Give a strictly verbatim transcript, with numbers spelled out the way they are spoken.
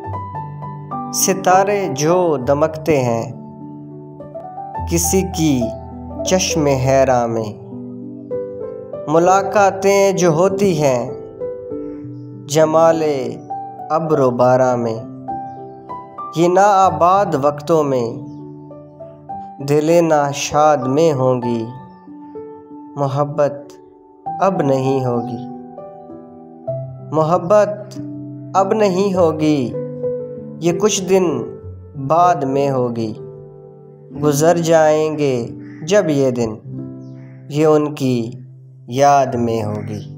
सितारे जो दमकते हैं किसी की चश्मे हैरा में, मुलाकातें जो होती हैं जमाले अब्रो बारा में, ये नाआबाद वक्तों में दिले नाशाद में होंगी, मोहब्बत अब नहीं होगी, मोहब्बत अब नहीं होगी, ये कुछ दिन बाद में होगी। गुज़र जाएंगे जब ये दिन, ये उनकी याद में होगी।